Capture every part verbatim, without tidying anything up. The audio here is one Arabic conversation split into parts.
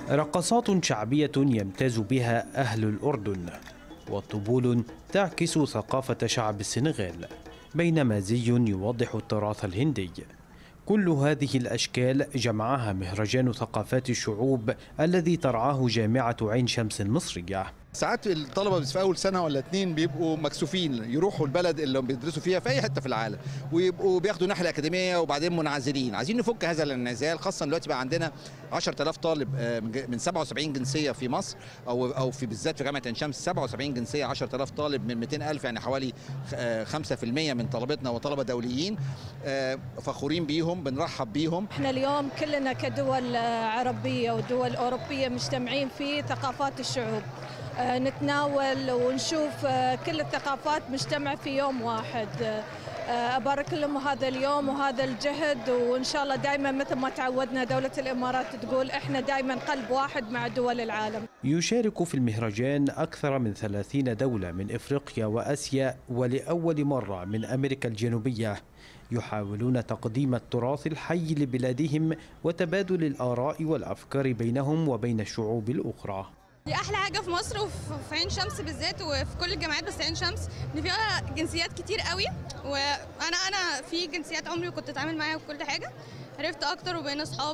رقصات شعبية يمتاز بها أهل الأردن، وطبول تعكس ثقافة شعب السنغال، بينما زي يوضح التراث الهندي. كل هذه الأشكال جمعها مهرجان ثقافات الشعوب الذي ترعاه جامعة عين شمس المصرية. ساعات الطلبه في اول سنه ولا اتنين بيبقوا مكسوفين يروحوا البلد اللي بيدرسوا فيها في اي حته في العالم، ويبقوا بياخدوا ناحيه اكاديميه وبعدين منعزلين. عايزين نفك هذا الانعزال، خاصه دلوقتي بقى عندنا عشرة آلاف طالب من سبعة وسبعين جنسيه في مصر، او او في بالذات في جامعه عين شمس سبعة وسبعين جنسيه، عشرة آلاف طالب من مئتين ألف، يعني حوالي خمسة في المئة من طلبتنا وطلبه دوليين. فخورين بيهم، بنرحب بيهم. احنا اليوم كلنا كدول عربيه ودول اوروبيه مجتمعين في ثقافات الشعوب، نتناول ونشوف كل الثقافات مجتمع في يوم واحد. أبارك لهم هذا اليوم وهذا الجهد، وإن شاء الله دائما مثل ما تعودنا دولة الإمارات تقول إحنا دائما قلب واحد مع دول العالم. يشارك في المهرجان أكثر من ثلاثين دولة من إفريقيا وآسيا، ولأول مرة من أمريكا الجنوبية، يحاولون تقديم التراث الحي لبلادهم وتبادل الآراء والأفكار بينهم وبين الشعوب الأخرى. دي احلى حاجه في مصر وفي عين شمس بالذات وفي كل الجامعات، بس عين شمس ان فيها جنسيات كتير قوي، وانا انا في جنسيات عمري كنت اتعامل معاها في كل حاجه، عرفت اكتر وبقينا اصحاب.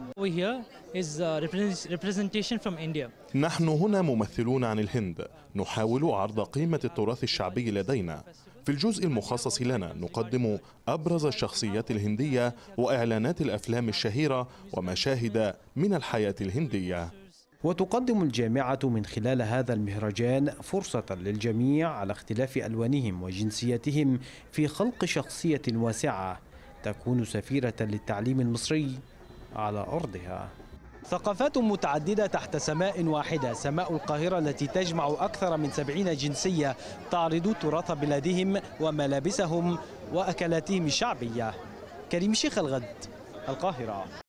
نحن هنا ممثلون عن الهند، نحاول عرض قيمة التراث الشعبي لدينا. في الجزء المخصص لنا نقدم أبرز الشخصيات الهندية وإعلانات الأفلام الشهيرة ومشاهد من الحياة الهندية. وتقدم الجامعة من خلال هذا المهرجان فرصة للجميع على اختلاف ألوانهم وجنسيتهم في خلق شخصية واسعة تكون سفيرة للتعليم المصري على أرضها. ثقافات متعددة تحت سماء واحدة، سماء القاهرة التي تجمع أكثر من سبعين جنسية تعرض تراث بلادهم وملابسهم وأكلاتهم الشعبية. كريم شيخ الغد، القاهرة.